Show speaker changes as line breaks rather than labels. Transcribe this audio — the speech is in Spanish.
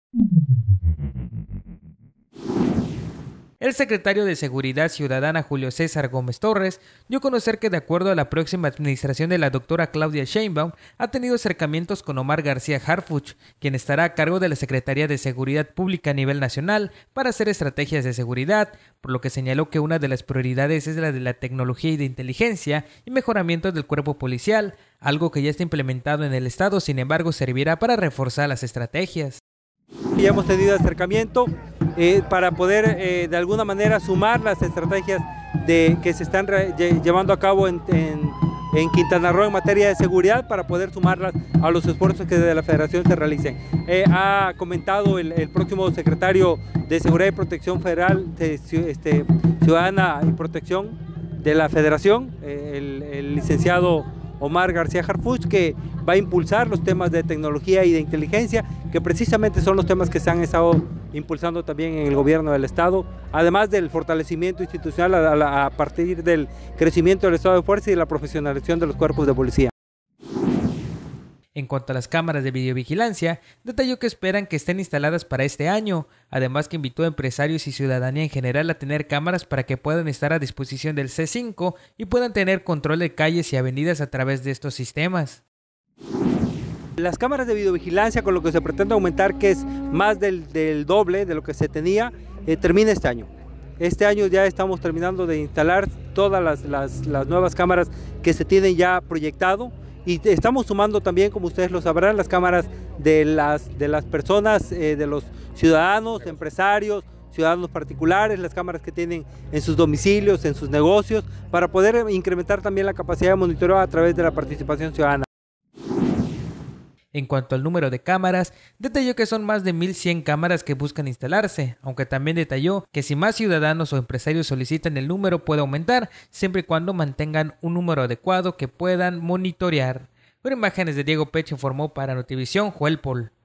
El secretario de Seguridad Ciudadana Julio César Gómez Torres dio a conocer que de acuerdo a la próxima administración de la doctora Claudia Sheinbaum, ha tenido acercamientos con Omar García Harfuch, quien estará a cargo de la Secretaría de Seguridad Pública a nivel nacional para hacer estrategias de seguridad, por lo que señaló que una de las prioridades es la de la tecnología y de inteligencia y mejoramiento del cuerpo policial, algo que ya está implementado en el estado, sin embargo servirá para reforzar las estrategias.
Ya hemos tenido acercamiento para poder de alguna manera sumar las estrategias que se están llevando a cabo en Quintana Roo en materia de seguridad, para poder sumarlas a los esfuerzos que desde la Federación se realicen. Ha comentado el próximo secretario de Seguridad y Protección Federal, Ciudadana y Protección de la Federación, el licenciado Omar García Harfuch, que va a impulsar los temas de tecnología y de inteligencia, que precisamente son los temas que se han estado impulsando también en el gobierno del estado, además del fortalecimiento institucional a partir del crecimiento del estado de fuerza y de la profesionalización de los cuerpos de policía.
En cuanto a las cámaras de videovigilancia, detalló que esperan que estén instaladas para este año, además que invitó a empresarios y ciudadanía en general a tener cámaras para que puedan estar a disposición del C5 y puedan tener control de calles y avenidas a través de estos sistemas.
Las cámaras de videovigilancia, con lo que se pretende aumentar, que es más del doble de lo que se tenía, termina este año. Este año ya estamos terminando de instalar todas las nuevas cámaras que se tienen ya proyectado, y estamos sumando también, como ustedes lo sabrán, las cámaras de las personas, de los ciudadanos, empresarios, ciudadanos particulares, las cámaras que tienen en sus domicilios, en sus negocios, para poder incrementar también la capacidad de monitoreo a través de la participación ciudadana.
En cuanto al número de cámaras, detalló que son más de 1,100 cámaras que buscan instalarse, aunque también detalló que si más ciudadanos o empresarios solicitan el número puede aumentar, siempre y cuando mantengan un número adecuado que puedan monitorear. Con imágenes de Diego Pech informó para Notivisión Joel Pol.